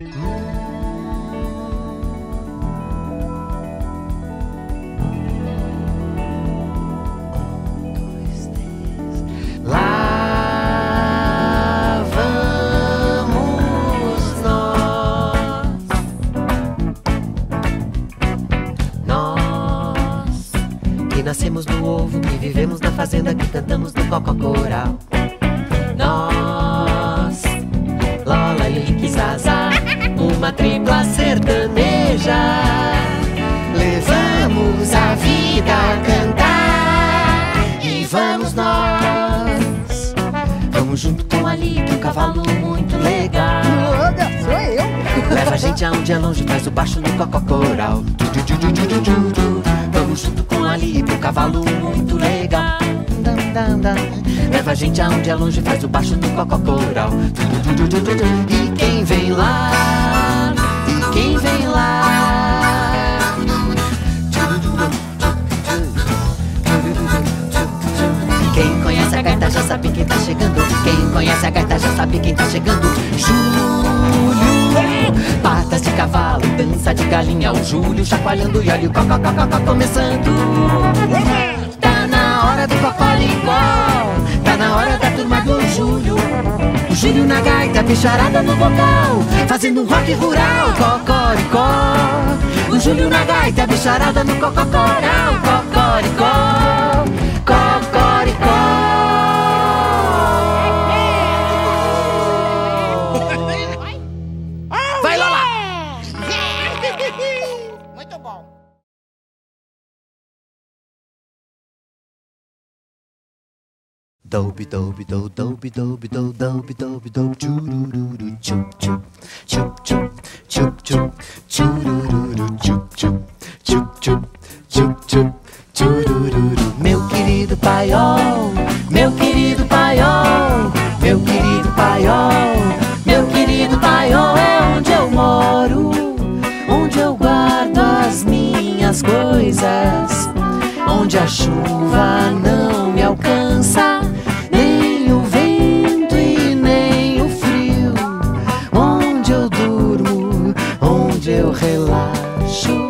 Lá vamos nós que nascemos do ovo, que vivemos na fazenda, que cantamos no coco-coral. Nós, Lola, Lili, Zaza, uma tripla sertaneja, levamos a vida a cantar. E vamos nós, vamos junto com a Lique, um cavalo muito legal. Sou eu. Leva a gente aonde é longe, faz o baixo no coco-coral. Vamos junto com a Lique, um cavalo muito legal. Leva a gente aonde é longe, faz o baixo no coco-coral. E quem vem lá, e quem vem lá, quem conhece a gaita já sabe quem tá chegando. Quem conhece a gaita já sabe quem tá chegando. Júlio, patas de cavalo, dança de galinha. O Júlio chacoalhando e olha o cocó começando. Tá na hora do cocoricó, tá na hora da turma do Júlio. O Júlio na gaita, bicharada no vocal, fazendo um rock rural, cocoricó. O Júlio na gaita, bicharada no cococoral, cocoricó, cocoricó. Vai, Lola! Muito bom. Dobi dobi do dobi dobi do dobi dobi do churururu chup chup chup chup chup chup churururu chup chup chup chup chup chup churururu. Meu querido paiol, meu querido paiol, meu querido paiol, meu querido paiol é onde eu moro, onde eu guardo as minhas coisas, onde a chuva não me alcança, nem o vento e nem o frio, onde eu durmo, onde eu relaxo.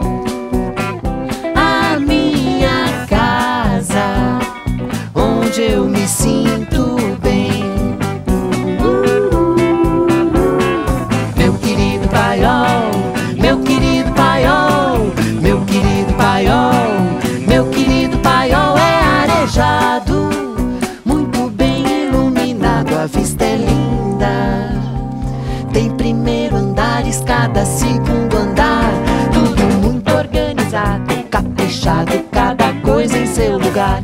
A minha casa, onde eu me sinto bem. Meu querido paiol, meu querido paiol, meu querido paiol, meu querido paiol é arejado, muito bem iluminado, a vista é linda. Tem primeiro andar, escada, segundo andar, tudo muito organizado, caprichado, cada coisa em seu lugar.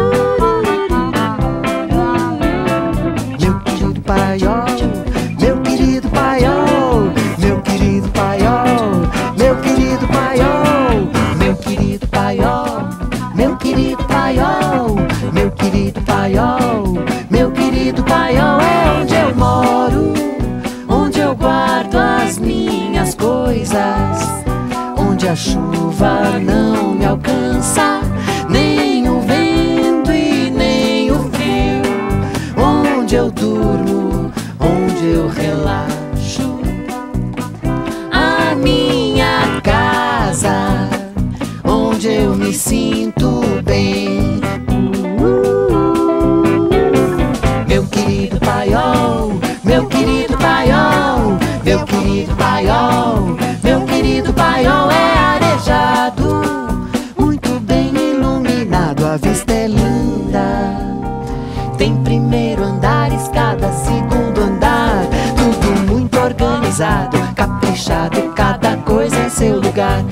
Meu querido paiol, meu querido paiol, meu querido paiol, meu querido paiol, meu querido paiol, meu querido paiol, meu querido paiol, meu querido paiol é onde eu moro, onde eu guardo as minhas coisas, onde a chuva não me alcança, nem o vento e nem o frio, onde eu durmo, onde eu relaxo. A minha casa, onde eu me sinto bem. Meu querido paiol, meu querido paiol, meu querido paiol, meu querido paiol é arejado, muito bem iluminado, a vista é linda. Tem primeiro andar, escada, segundo andar, tudo muito organizado, caprichado, cada coisa em seu lugar.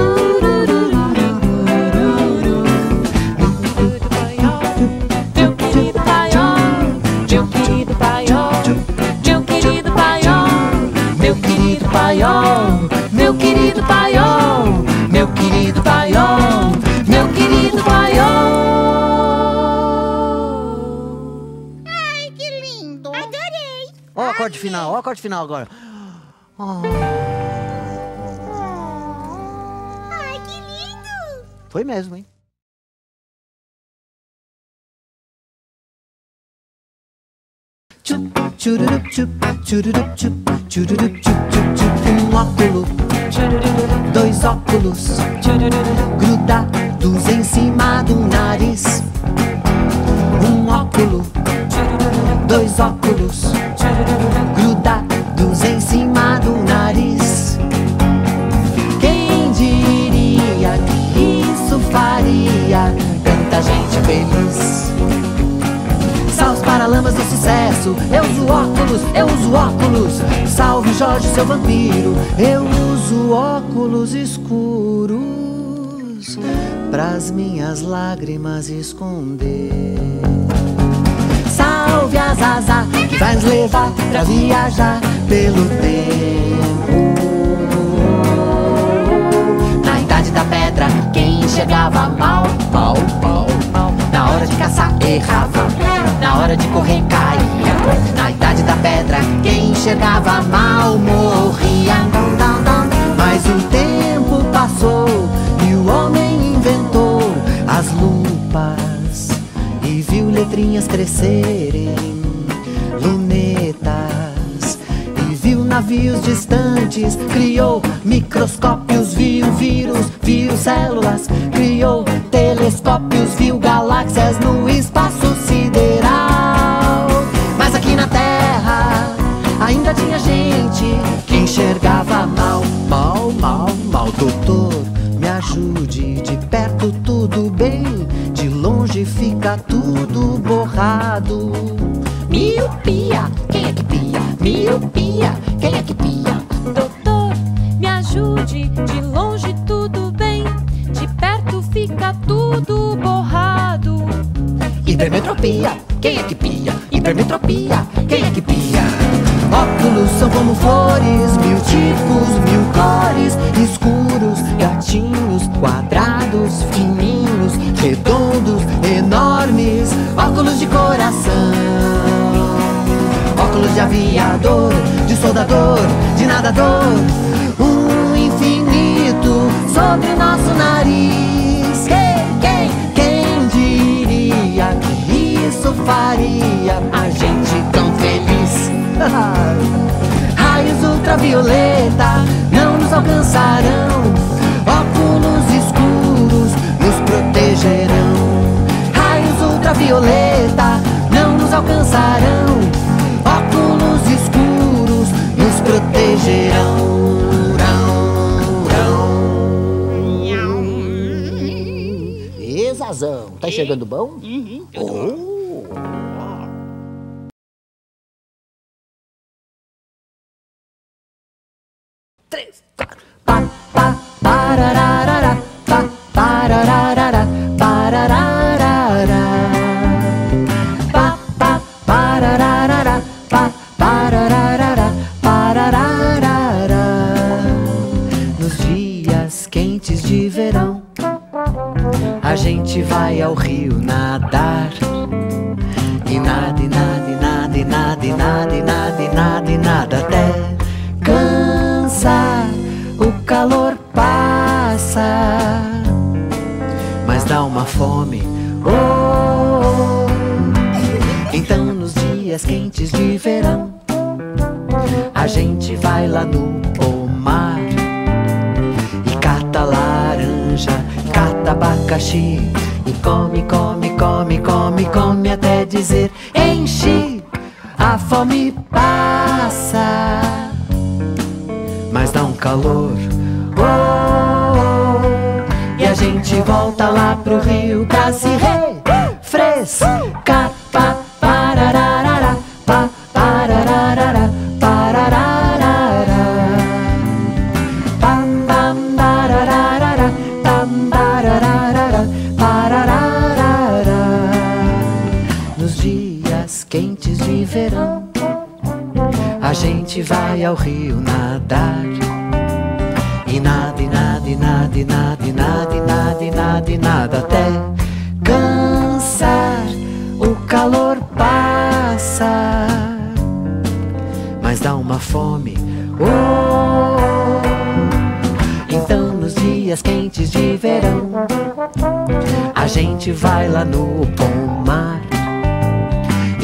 Meu querido paiol, meu querido paiol, meu querido paiol, meu querido paiol, meu querido paiol, meu querido paiol, meu querido paiol. Ai, que lindo. Adorei. Ó o acorde final, ó o acorde final agora. Ai, que lindo. Foi mesmo, hein? chup, chururup chup, chururup chup, chururup chup, chup, chup. Óculo, dois óculos grudados em cima do nariz. Óculo, dois óculos grudados em cima do nariz. Quem diria que isso faria tanta gente feliz? Salve Paralamas do Sucesso, eu uso óculos, eu uso óculos. Salve Jorge, seu vampiro, eu uso óculos escuros pras minhas lágrimas esconder. Salve a Zaza, que vai nos levar pra viajar pelo tempo. Na idade da pedra, quem enxergava mal, mal, mal, mal. Na hora de caçar, errava. Na hora de correr, caía. Na idade da pedra, quem enxergava mal, morria. Mas o tempo passou e o homem inventou as lupas e viu letrinhas crescerem, lunetas, e viu navios distantes, criou microscópios, viu vírus, viu células, criou telescópios, viu galáxias no espaço sideral. Mas aqui na Terra ainda tinha gente que enxergava mal, mal, mal, mal. Doutor, me ajude, de perto tudo bem, de longe fica tudo borrado. Miopia, quem é que pia? Miopia, quem é que pia? Doutor, me ajude, de longe tudo bem, de perto fica tudo borrado. Hipermetropia, quem é que pia? Hipermetropia, quem é que pia? Óculos são como flores, mil tipos, mil cores, escuros, gatinhos, quadrados, fininhos, redondos, enormes. Óculos de coração, óculos de aviador, de soldador, de nadador. Um infinito sobre nosso nariz. Quem diria que isso faria a gente tão feliz? Raios ultravioleta não nos alcançarão, óculos escuros nos protegerão. Raios ultravioleta não nos alcançarão, óculos escuros nos protegerão. Zazão, tá enxergando bom? Oh. Três, quatro. Pa, pa, parararara, pa, parararara, parararara. Pa, pa, parararara, pa, parararara, parararara. Nos dias quentes de verão, a gente vai ao rio nadar. E nada, e nada, e nada, e nada, e nada, e nada, e nada, e nada, até cansar. O calor passa, mas dá uma fome. Oh, então nos dias quentes de verão, a gente vai lá no pomar e cata laranja, cata abacaxi, e come, come, come, come, come até dizer enche. A fome passa, mas dá um calor. Oh, e a gente volta lá pro rio pra se refrescar. Pa, parararara, pa, parararara, parararara. Pam, pam, barararara, pam, barararara, parararara. Nos dias quentes de verão, a gente vai ao rio nadar. E nada, e nada, e nada, e nada, e nada, e nada, e nada, e nada, até cansar. O calor passa, mas dá uma fome. Oh, então nos dias quentes de verão, a gente vai lá no pomar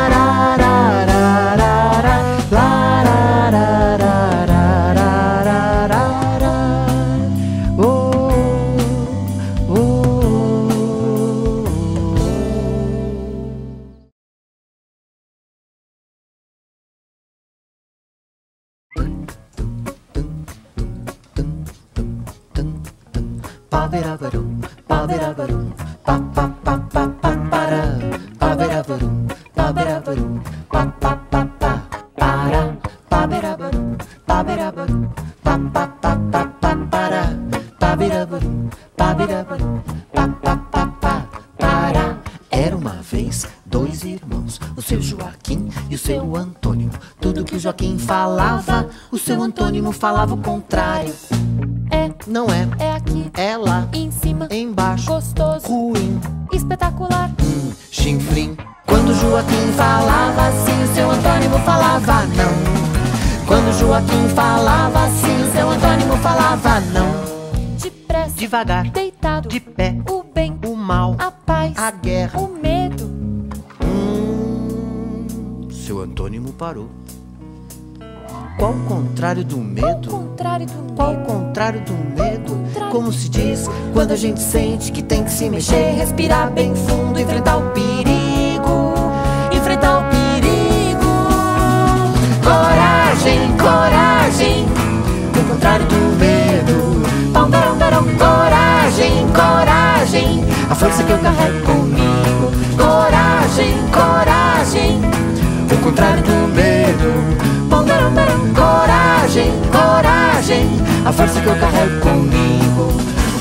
Paberabarum, paberabarum, pa pa pa pa pa para. Paberabarum, paberabarum, pa pa pa pa para. Paberabarum, paberabarum, pa pa pa pa pa para. Paberabarum, paberabarum, pa pa pa pa para. Era uma vez dois irmãos, o seu Joaquim e o seu Antônio. Tudo que o Joaquim falava, o seu Antônimo falava o contrário. Não é, É aqui, é lá, em cima, embaixo, gostoso, ruim, espetacular. chinfrim. Quando Joaquim falava assim, o seu Antônimo falava não. Quando Joaquim falava assim, o seu Antônimo falava não. Depressa, Devagar, deitado, de pé, o bem, o mal, a paz, a guerra. o medo. Seu Antônimo parou. Qual o contrário do medo? Contrário do Qual o medo. contrário do medo? Contrário. Como se diz quando a gente sente que tem que se mexer, respirar bem fundo, enfrentar o perigo. Enfrentar o perigo. Coragem, coragem. O contrário do medo. Pão, barão, barão. Coragem, coragem. A força que eu carrego comigo. Coragem, coragem. O contrário do medo. Pão, barão, barão. Coragem, coragem. A força que eu carrego comigo.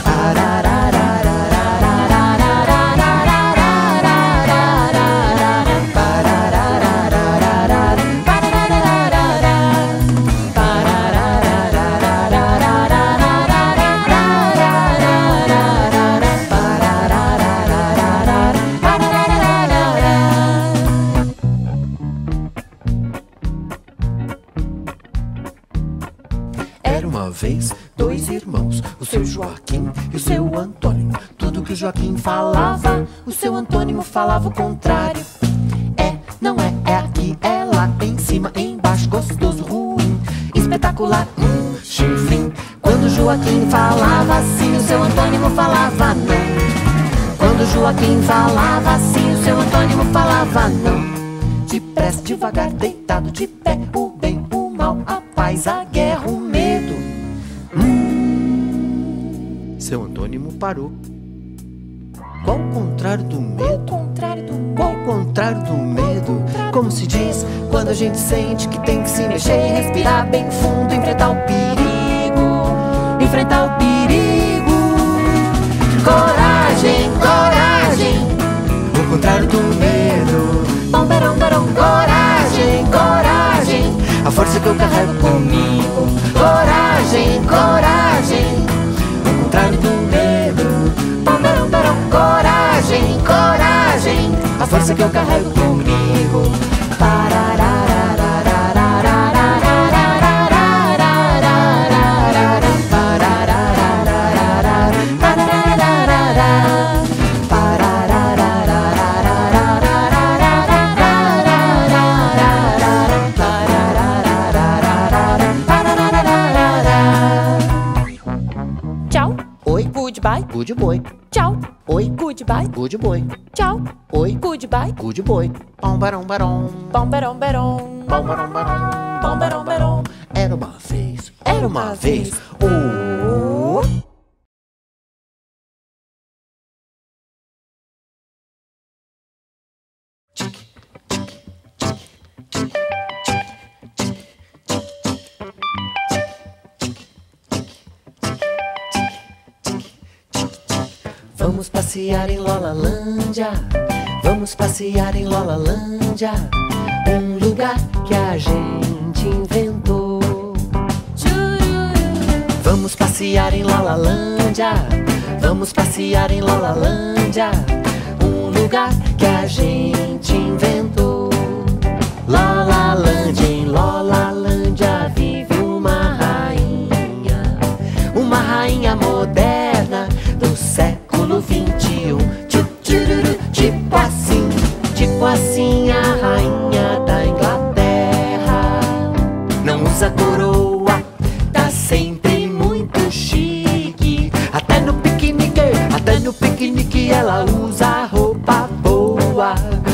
Era uma vez dois irmãos, o seu Joaquim e o seu Antônio. Tudo que o Joaquim falava, o seu Antônimo falava o contrário. É, não é, é aqui, é lá, em cima, embaixo, gostoso, ruim, espetacular, chinfrim. Quando Joaquim falava assim, o seu Antônimo falava não. Quando Joaquim falava assim, o seu Antônimo falava não. Depressa, devagar, deitado, de pé, o bem, o mal, a paz, a guerra, o medo. Seu Antônimo parou. Qual o contrário do medo? Contrário do medo. Qual o contrário do medo? Como se diz quando a gente sente que tem que se mexer, respirar bem fundo, enfrentar o perigo. Enfrentar o perigo. Coragem, coragem. O contrário do medo. Bom, barão, barão. Coragem, coragem. A força que eu carrego comigo. Coragem, coragem. O contrário do medo. Bom, barão, barão. Coragem, coragem. A força que eu carrego comigo. Tchau, Oi, goodbye. good boy. Tchau, Oi, goodbye. good boy. Tchau, Oi, goodbye. good boy. Bom, barão, barão. Bom, berão, berão. Bom, barão, barão. Bom, berão, berão. Era uma vez, era uma vez. Oh. Tic, Vamos passear em Lolalândia, vamos passear em Lolalândia, um lugar que a gente inventou. Vamos passear em Lolalândia, vamos passear em Lolalândia, um lugar que a gente inventou. Lolalândia, em Lolalândia vive uma rainha moderna do século 21. Tipo assim a rainha da Inglaterra. Não usa coroa, tá sempre muito chique. Até no piquenique ela usa roupa boa.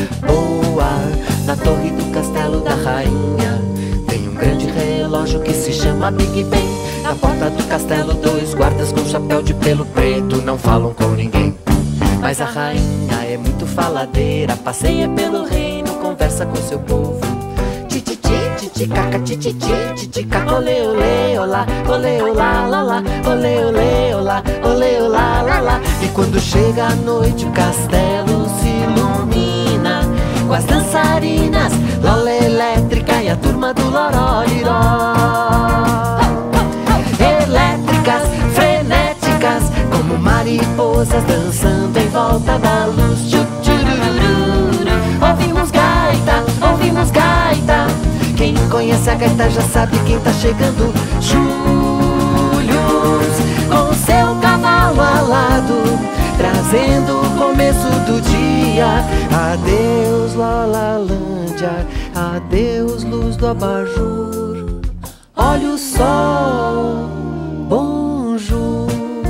Na torre do castelo da rainha tem um grande relógio que se chama Big Ben. Na porta do castelo, 2 guardas com chapéu de pelo preto não falam com ninguém. Mas a rainha é muito faladeira, passeia pelo reino, conversa com seu povo. Titicaca, titicaca, olê, olê, olá, olê, olá, lalá, olê, olê, olá, olê, olá, lalá. E quando chega a noite o castelo se ilumina com as dançarinas, Lola elétrica e a turma do Loró-liró. Elétricas, frenéticas, como mariposas dançando em volta da luz. Ouvimos gaita. Quem conhece a gaita já sabe quem tá chegando. Július, com seu cavalo alado, trazendo o começo do dia. Adeus Lolalândia, adeus luz do abajur. Olha o sol, bonjour.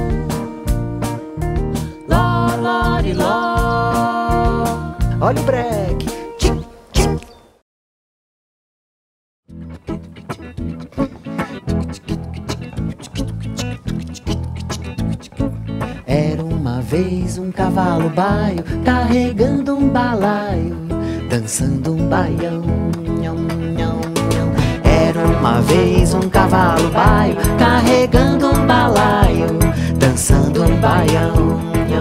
Ló. Olha o break. Era uma vez um cavalo baio carregando um balaio, dançando um baião. Era uma vez um cavalo baio carregando um balaio, dançando um baião.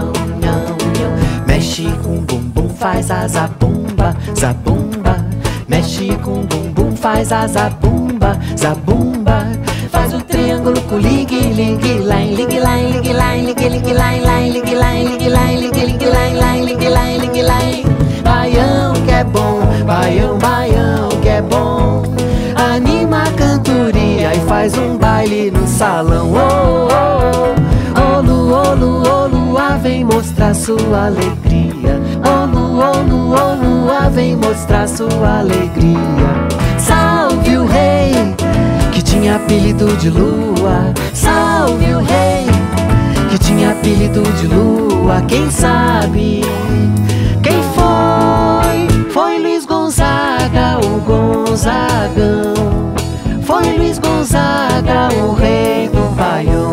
Mexe com o bumbum, faz a zabumba, zabumba. Mexe com o bumbum, faz a zabumba, zabumba. Faz o triângulo com ling, ling, line, ling, line, ling, line, ling, ling, line, line, ling, line, ling, line, ling, ling, line, line, ling, line, ling, line. Baião que é bom, baião que é bom. Anima a cantoria e faz um baile no salão. Oh, oh, oh, Lua vem mostrar sua alegria. Oh, Lua vem mostrar sua alegria. Salve o rei que tinha apelido de Lua. Salve o rei que tinha apelido de Lua. Quem sabe quem foi? Foi Luiz Gonzaga, o Gonzagão. Foi Luiz Gonzaga, o rei do baião.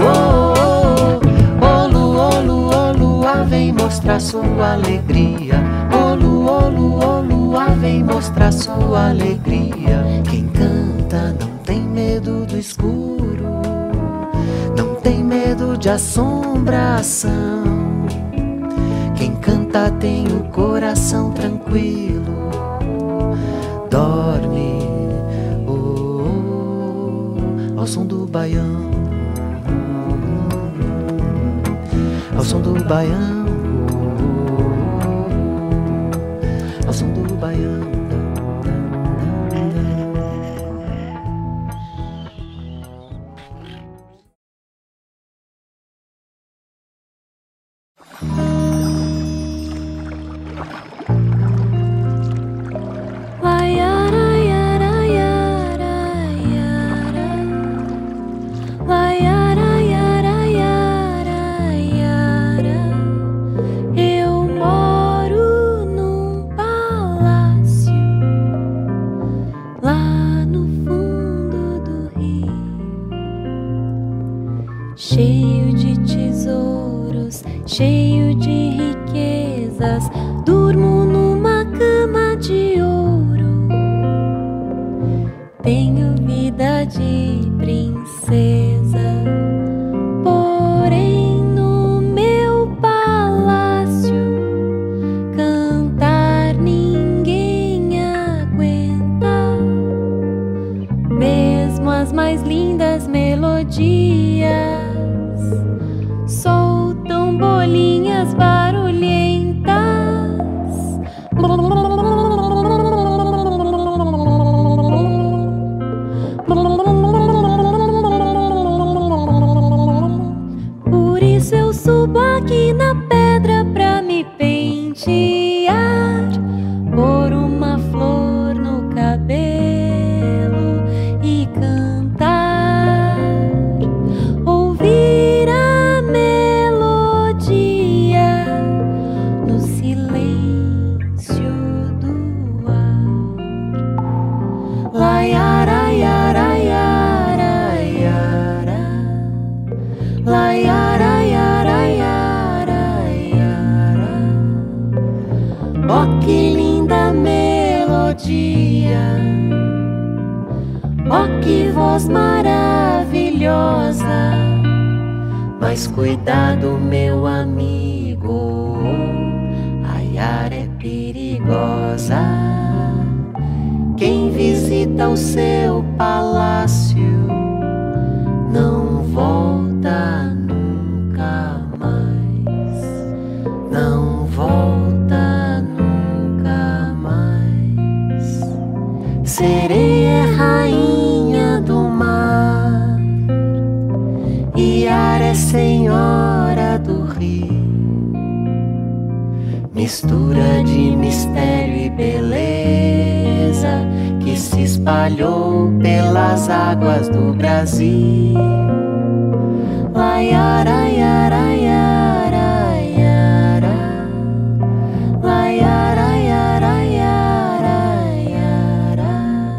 Lua vem mostrar sua alegria. Lua vem mostrar sua alegria. Quem canta não tem medo do escuro, não tem medo de assombração. Quem canta tem o coração tranquilo, dorme ao som do baião, ao som do baião, ao som do baião. Cheio de tesouros, cheio de riquezas, durmo numa cama de ouro. Tenho vida de princesa, porém no meu palácio mais lindas melodias soltam bolinhas barulhentas. Por isso eu subo aqui na pedra pra me pentear, pôr uma flor no cabelo e cantar, ouvir a melodia no silêncio do ar. Laiara, iara, iara, iara. Laiara, iara, iara, iara. Oh, que linda melodia! Oh, que voz maravilhosa! Mas cuidado, meu amigo, a iara é perigosa. Quem visita o seu palácio não volta nunca mais. Não volta nunca mais. Sereia é rainha do mar, Iara é senhora do rio. Mistura de mistério e beleza que se espalhou pelas águas do Brasil. Laiara, iara, iara, iara. Laiara, iara, iara, iara.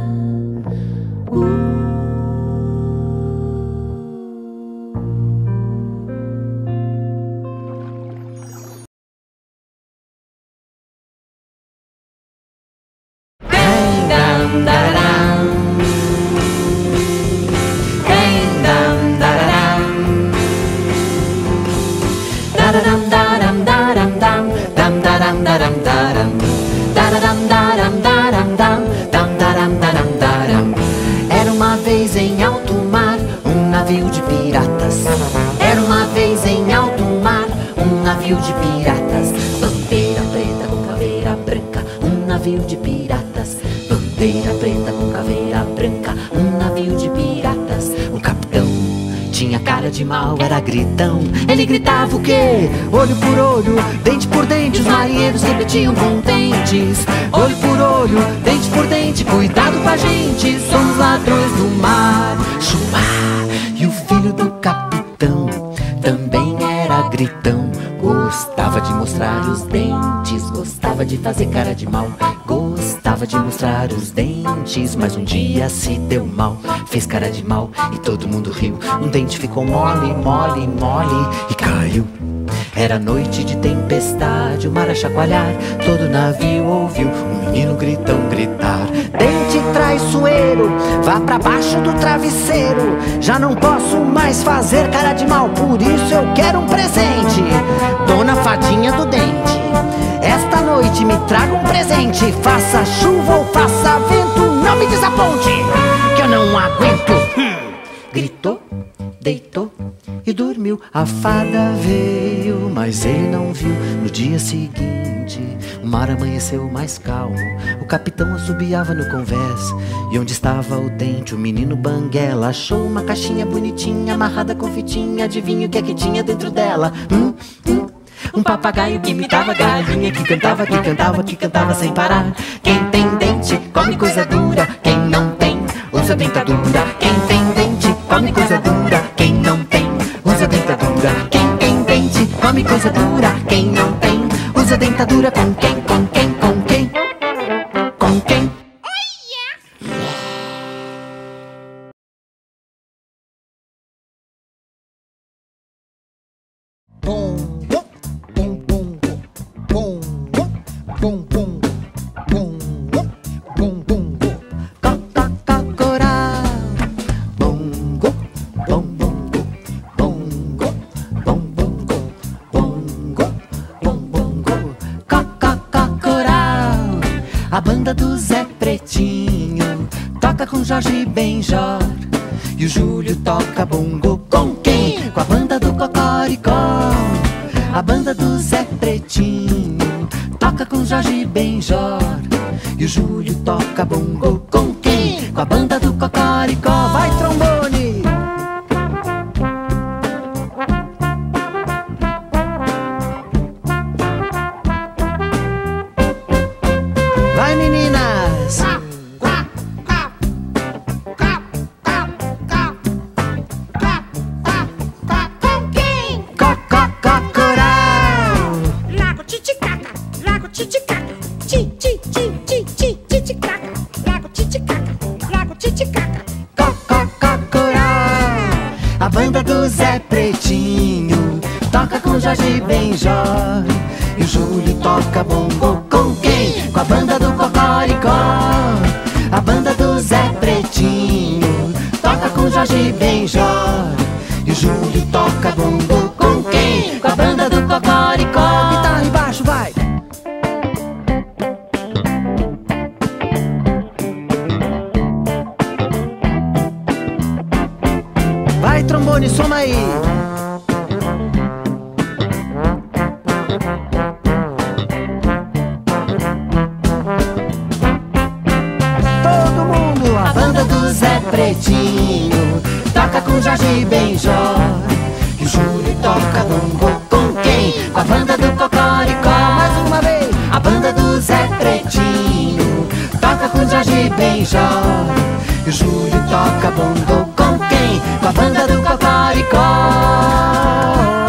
Era uma vez em alto mar um navio de piratas. Era uma vez em alto mar um navio de piratas. Bandeira preta com caveira branca, um navio de piratas. Bandeira preta com caveira branca, um navio de piratas. O capitão tinha cara de mal, era gritão. Ele gritava o quê? Olho por olho, dente por dente. Os marinheiros repetiam contentes. Olho por olho, dente por dente. Cuidado com a gente, somos ladrões do mar. Chuá! E o filho do capitão também era gritão. Gostava de mostrar os dentes, gostava de fazer cara de mal. Gostava de mostrar os dentes, mas um dia se deu mal. Fez cara de mal e todo mundo riu. Um dente ficou mole, mole, mole e caiu. Era noite de tempestade, o mar a chacoalhar. Todo navio ouviu um menino gritão gritar: dente traiçoeiro, vá pra baixo do travesseiro. Já não posso mais fazer cara de mal, por isso eu quero um presente. Dona Fadinha do Dente, esta noite me traga um presente. Faça chuva ou faça vento, não me desaponte, que eu não aguento. Gritou, deitou e dormiu. A fada veio, mas ele não viu. No dia seguinte, o mar amanheceu mais calmo. O capitão assobiava no convés. E onde estava o dente, o menino Banguela achou uma caixinha bonitinha, amarrada com fitinha. Adivinha o que é que tinha dentro dela? Um papagaio que imitava galinha, que cantava, que cantava, que cantava sem parar. Quem tem dente come coisa dura, quem não tem usa dentadura. Quem tem dente come coisa dura, quem não tem usa dentadura. Quem tem dente come coisa dura, quem não tem usa dentadura. Com quem, com quem, com quem, com quem? A banda do Zé Pretinho toca com Jorge Benjor E o Júlio toca bongo com quem? Com a banda do Cocoricó. A banda do Zé Pretinho toca com Jorge Benjor. E o Júlio toca bongo com quem? Com a banda do Cocoricó. Vai, trombone! Vai, meninas! Com quem? Cocoral! Lago Titicaca, Lago Titicaca, Titicaca, Lago Titicaca, Lago Titicaca. Cocoral! A banda do Zé Pretinho toca com Jorge Benjor. E o Júlio toca bongo com quem? Com a banda do Cocoricó. A banda do Zé Pretinho toca com Jorge Benjor. E o Júlio toca bongo com quem? Com a banda do Cocoricó. Guitarra embaixo, vai! Vai, trombone, soma aí! Todo mundo! A banda do Zé Pretinho toca com Jorge Benjor. E o Júlio toca bongo com quem? Com a banda do Cocoricó. Mais uma vez! A banda do Zé Pretinho toca com Jorge Benjor. E o Júlio toca bongo com quem? Com a banda do Cocoricó.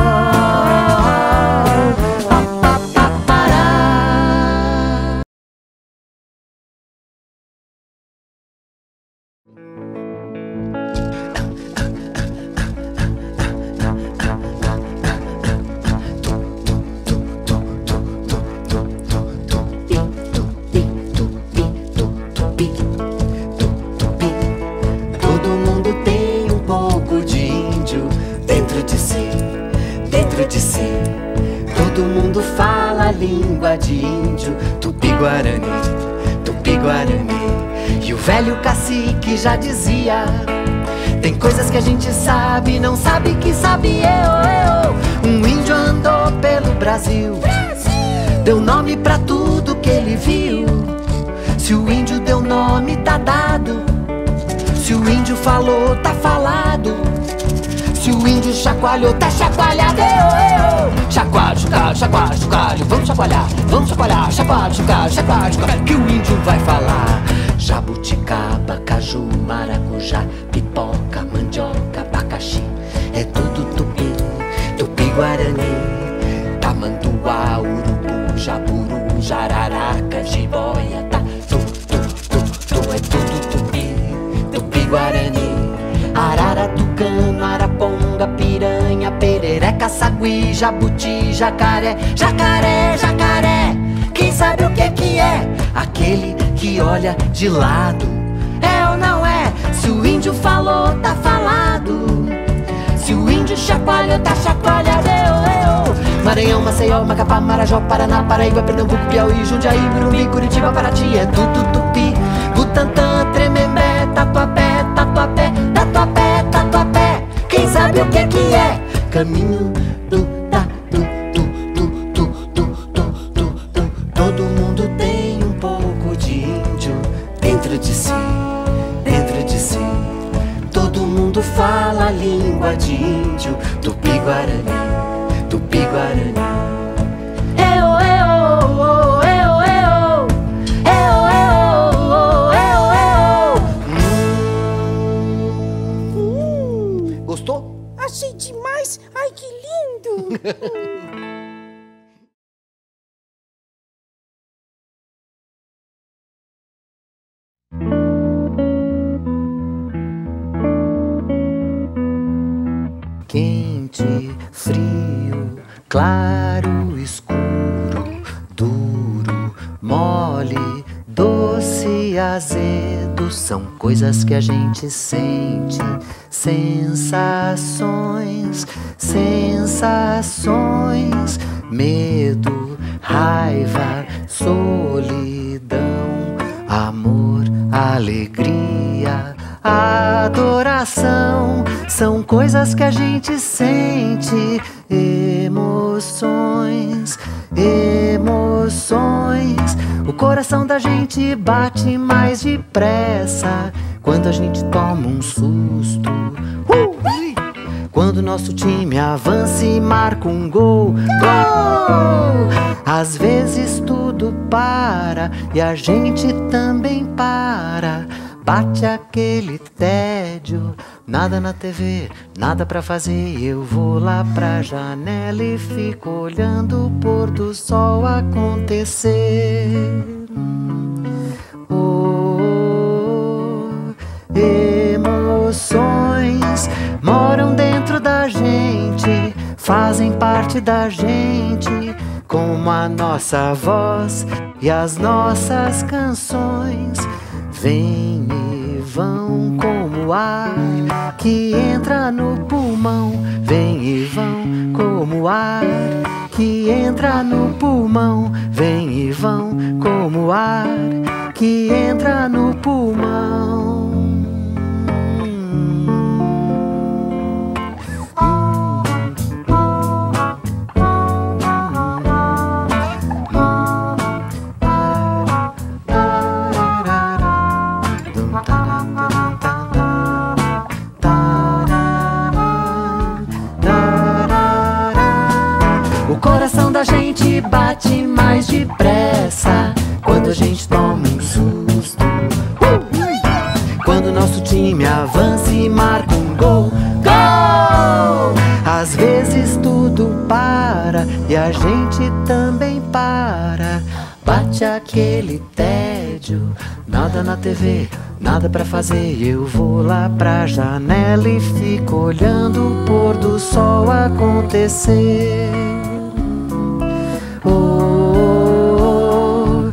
Todo mundo tem um pouco de índio dentro de si, dentro de si. Todo mundo fala a língua de índio, tupi-guarani, tupi-guarani. E o velho cacique já dizia: tem coisas que a gente sabe, não sabe que sabe eu. Um índio andou pelo Brasil, deu nome pra tudo que ele viu. Se o índio deu nome, tá dado. Se o índio falou, tá falado. Se o índio chacoalhou, tá chacoalhado. Chacoalho, chocalho, chacoalho, chocalho. Vamos chacoalhar, chacoalho, chocalho, chacoalho, chocalho. Que o índio vai falar: jabuticaba, caju, maracujá, pipoca, mandioca, abacaxi. É tudo tupi, tupi-guarani. Tamanduá, urubu, jaburu, jararaca, jiboia, tá. É tudo tupi, tupi-guarani. Arara, tucano, araponga, piranha, perereca, sagui, jabuti, jacaré, jacaré, jacaré. Quem sabe o que é? Aquele que olha de lado. É ou não é? Se o índio falou, tá falado. Se o índio chacoalhou, tá chacoalhado. Maranhão, Maceió, Macapá, Marajó, Paraná, Paraíba, Pernambuco, Piauí, Jundiaí, Morumbi, Curitiba, Paraty. É tudo tupi, Butantã, Tremembé, Tatuapé, Tatuapé, Tatuapé, Tatuapé. Quem sabe o que é? Caminho do tatu, todo mundo tem um pouco de índio dentro de si, dentro de si. Todo mundo fala a língua de índio, tupi-guarani, tupi-guarani. Gostou? Achei demais. Ai, que lindo. Quente, frio, claro, escuro, duro, mole, doce, azedo. São coisas que a gente sente. Sensações, sensações. Medo, raiva, solidão, amor, alegria, adoração, são coisas que a gente sente. Emoções, emoções. O coração da gente bate mais depressa quando a gente toma um susto. Quando nosso time avança e marca um gol. Gol! Às vezes tudo para e a gente também para. Bate aquele tédio, nada na TV, nada pra fazer. Eu vou lá pra janela e fico olhando o pôr do sol acontecer. Oh, emoções moram dentro da gente, fazem parte da gente, como a nossa voz e as nossas canções. Vêm e vão como o ar que entra no pulmão. Vêm e vão como o ar que entra no pulmão. Vêm e vão como o ar que entra no pulmão. O coração da gente bate mais depressa quando a gente toma um susto. Quando nosso time avança e marca um gol. Gol! Às vezes tudo para e a gente também para. Bate aquele tédio, nada na TV, nada pra fazer. Eu vou lá pra janela e fico olhando o pôr do sol acontecer. Oh,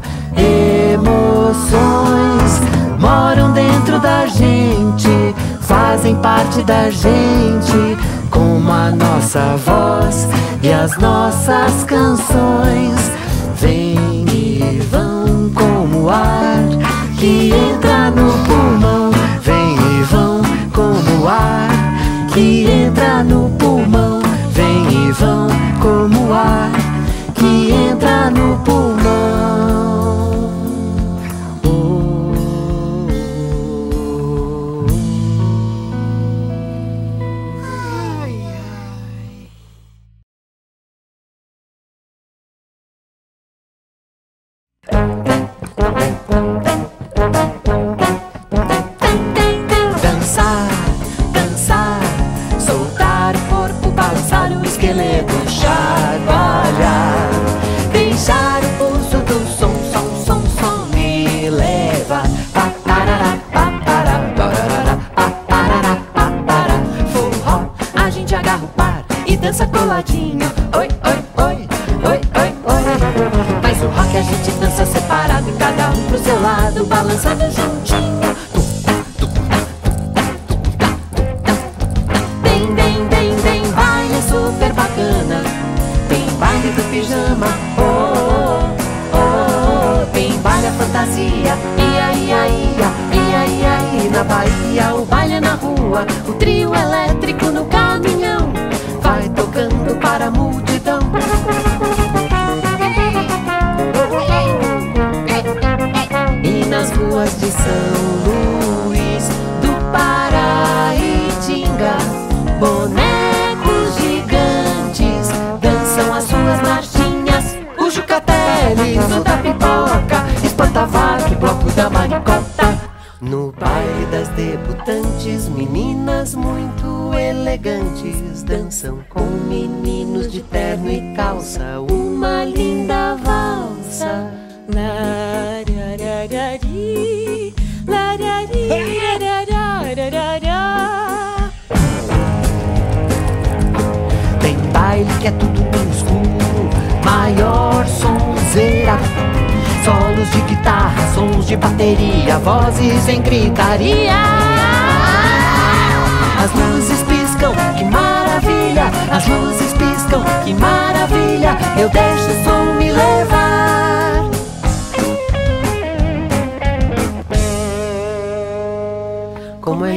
emoções moram dentro da gente, fazem parte da gente, como a nossa voz e as nossas canções. Vêm e vão como o ar que entra no pulmão. Vêm e vão como o ar que entra no pulmão. Vêm e vão como o ar que entra no pulmão. Dançar, dançar, soltar o corpo, balançar o esqueleto, chacoalhar, deixar o pulso do som, som, som, som me leva. Paparará, papará, parará, paparará, papará. Forró, a gente agarra o par e dança coladinho. Oi, oi, oi, oi, oi, oi. Mas o rock a gente dança separado, cada um pro seu lado, balançando juntinho. Super bacana, tem baile do pijama, oh, oh, oh, oh. Tem baile a fantasia, ia, ia, ia, ia, ia, ia. Na Bahia o baile é na rua, o trio elétrico no caminhão vai tocando para a multidão. E nas ruas de São Luís, do Paraitinga, bonecos gigantes dançam as suas marchinhas. O Jucateles, o da pipoca, espanta-vaca e bloco da maricota. No baile das debutantes, meninas muito elegantes dançam com meninos de terno e calça uma linda valsa. Larararari, larari, larararararará. Tem baile que é tudo no escuro, maior sonzeira, solos de guitarra, sons de bateria, vozes em gritaria. As luzes piscam, que maravilha. As luzes piscam, que maravilha. Eu deixo o som me levar. Como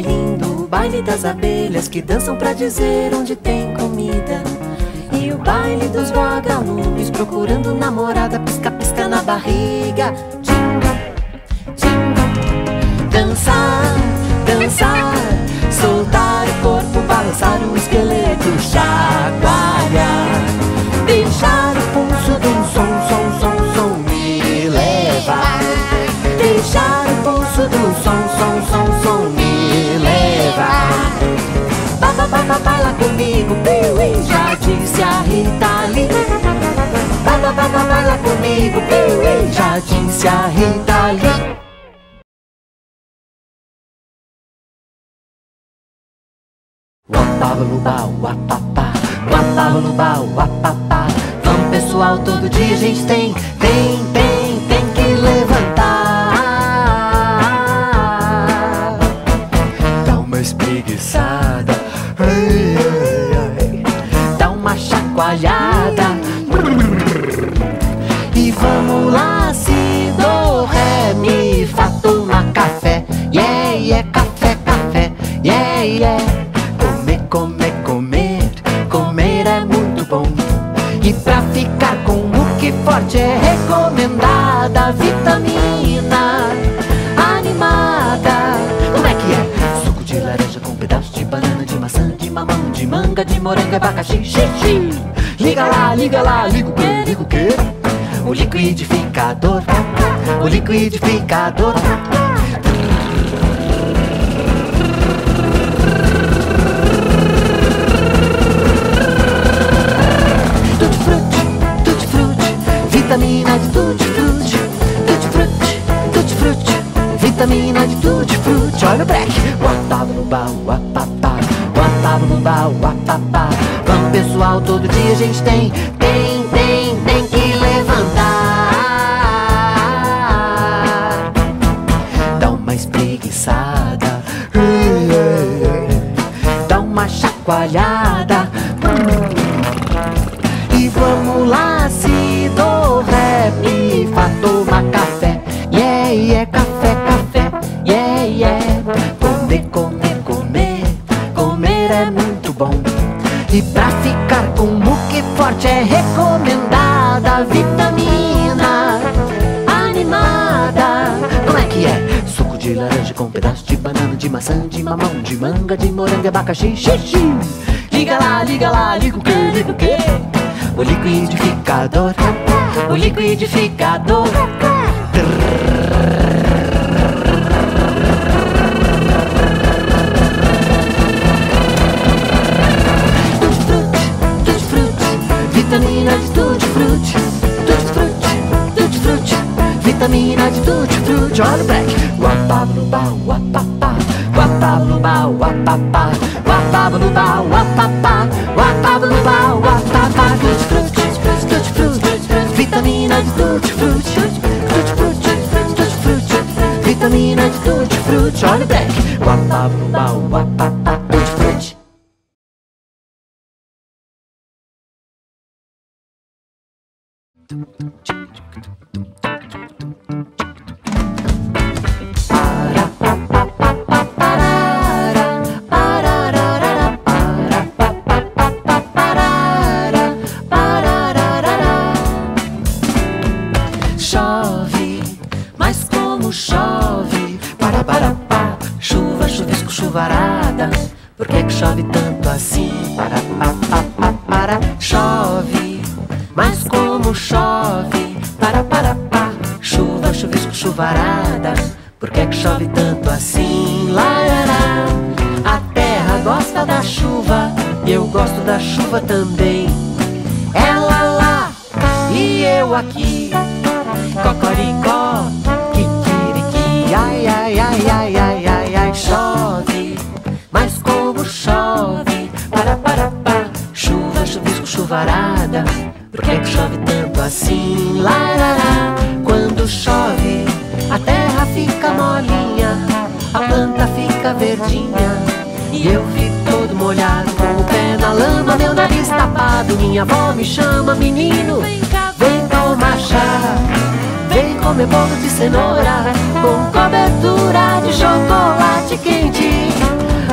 baile das abelhas que dançam pra dizer onde tem comida. E o baile dos vagalumes procurando namorada, pisca-pisca na barriga. Jingle, jingle. Dançar, dançar, soltar o corpo, balançar o esqueleto, chacoalhar, deixar o pulso de um som, som, som, som me levar. Deixar o pulso de um som, som, som, som me levar. Baila comigo, piuí, já disse a Rita Lee. Baila comigo, piuí, já disse a Rita Lee. Uapabalubá, uapapá, uapabalubá, uapapá. Vamos pessoal, todo dia a gente tem que levantar. Dá uma espreguiçada, ai, ai, ai. Dá uma chacoalhada. E vamos lá, si, do, ré, mi, fá, tomar café. Yeah, yeah, café, café, yeah, yeah. Comer, comer, comer é muito bom. E pra ficar com o que forte é recomendada a vitamina animada. Como é que é? Suco de laranja com pedaço de banana, de maçã, de mamão, de manga, de morango, abacaxi, xixi. Liga lá, liga o quê? Liga o quê? O liquidificador, o liquidificador. Vitamina de tutti-frutti, tutti-frutti, tutti-frutti. Vitamina de tutti-frutti. Olha o break. Uapabalubá, uapapá, uapabalubá, uapapá. Vamos pessoal, todo dia a gente tem que levantar. Dá uma espreguiçada, dá uma chacoalhada. E vamos lá, si, do, ré, mi, fá, tomar café. Yeah, yeah, café, café, yeah, yeah. Comer, comer, comer, comer é muito bom. E pra ficar com o que forte é recomendada a vitamina animada. Como é que é? Suco de laranja com pedaço de banana, de maçã, de mamão, de manga, de morango, abacaxi, xixi. Liga lá, liga o quê? Liga o quê? O liquidificador, o liquidificador. Tutti-frutti, tutti-frutti, vitamina de tutti-frutti, tutti-frutti, tutti-frutti, vitamina de tutti-frutti. Olha o break. Uapabalubá, uapapá, uapabalubá, uapapá, uapabalubá, uapapá, uapabalubá, uapapá. Tutti-frutti, tutti-frutti, vitamina de tutti-frutti, tutti-frutti, tutti-frutti, vitamina de tutti-frutti. Olha o break. Uapabalubá, uapapá, tutti-frutti. Chove, mas como chove, para, chuva, chuvisco, chuvarada. Por que chove tanto assim? Para, chove, mas como chove, para, chuva, chuvisco, chuvarada. Por que chove tanto assim? Larará. A terra gosta da chuva e eu gosto da chuva também. Ela lá e eu aqui, cocoricó, kikiriki. Ai, ai, ai, ai, ai, ai, ai. Chove, mas como chove, para, chuva, chuvisco, chuvarada. Por que chove tanto assim? Larará. Quando chove, a terra fica molinha, a planta fica verdinha, e eu fico todo molhado, com o pé na lama, meu nariz tapado. Minha avó me chama, menino, vem tomar chá, vem comer bolo de cenoura, com cobertura de chocolate quente.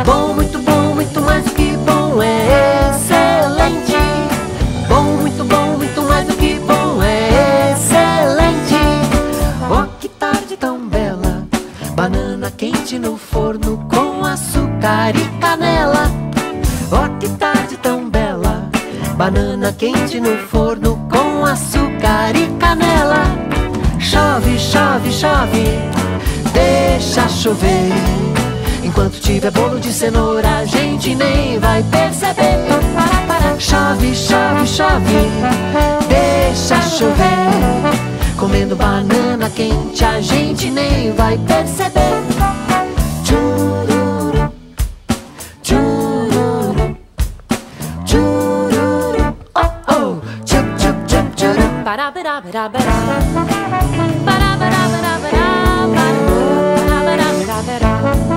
Bom, muito mais do que bom, é excelente. Bom, muito mais do que bom, é excelente. Oh, que tarde tão bela, banana quente no forno com açúcar e canela. Oh, que tarde tão bela, banana quente no forno com açúcar e canela. Chove, chove, chove, deixa chover. Enquanto tiver bolo de cenoura, a gente nem vai perceber. Chove, chove, chove, deixa chover. Comendo banana quente, a gente nem vai perceber. Tchururu, tchururu, tchururu, oh, oh, tchup, tchup, tchup, tchururu. Barabarabarabara, barabarabarabara, barabarabarabara.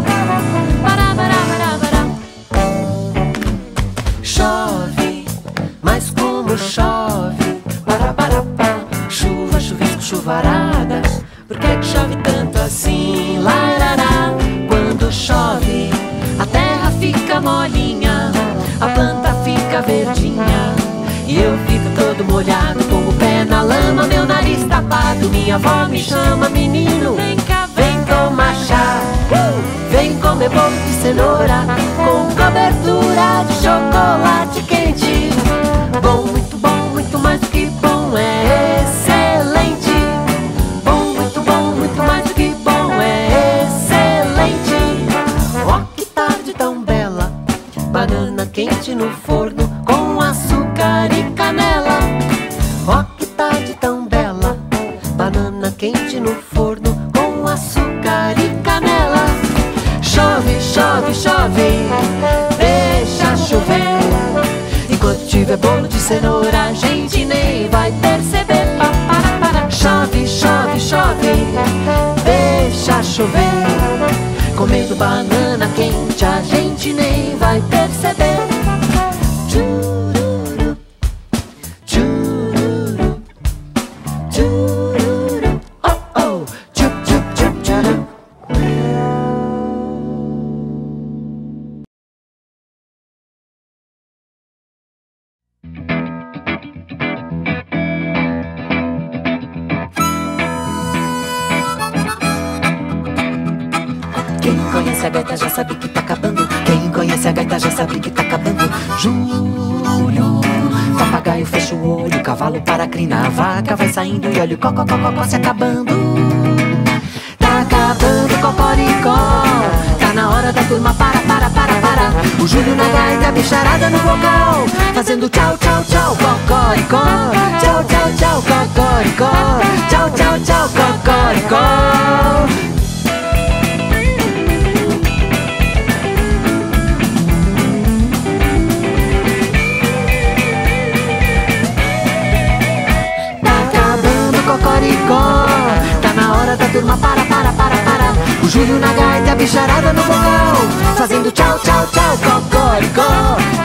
Chove, mas como chove, barabarapá. Chuva, chuvisco, chuvarada. Por que que chove tanto assim, larará? Quando chove, a terra fica molinha, a planta fica verdinha, e eu fico todo molhado, com o pé na lama, meu nariz tapado. Minha avó me chama, menino, vem cá, vem tomar chá. Vem comer bolo de cenoura com cobertura de chocolate quente. Bom, muito mais do que bom, é excelente. Bom, muito mais do que bom, é excelente. Oh, que tarde tão bela, banana quente no forno com açúcar e canela. Oh, que tarde tão bela, banana quente no forno com açúcar e canela. Chove, chove, chove, deixa chover. Enquanto tiver bolo de cenoura, a gente nem vai perceber. Chove, chove, chove, deixa chover. Comendo banana quente, a gente nem vai perceber. Tchururu, tchururu, tchururu, oh, oh, tchup, tchup, tchup, tchururu. Quem conhece a gaita já sabe que tá acabando. Quem conhece a gaita já sabe que tá acabando. Julho, papagaio fecha o olho, cavalo para a crina, a vaca vai saindo e olha o cocó se acabando. Tá acabando cocoricó, tá na hora da turma para. O Júlio na gaita, a bicharada no vocal, fazendo tchau, tchau, tchau, cocoricó. Tchau, tchau, tchau, cocoricó. Tchau, tchau, tchau, cocoricó. Cocoricó, tá na hora da turma para. O Júlio na gaita, a bicharada no vocal, fazendo tchau, tchau, tchau, cocoricó.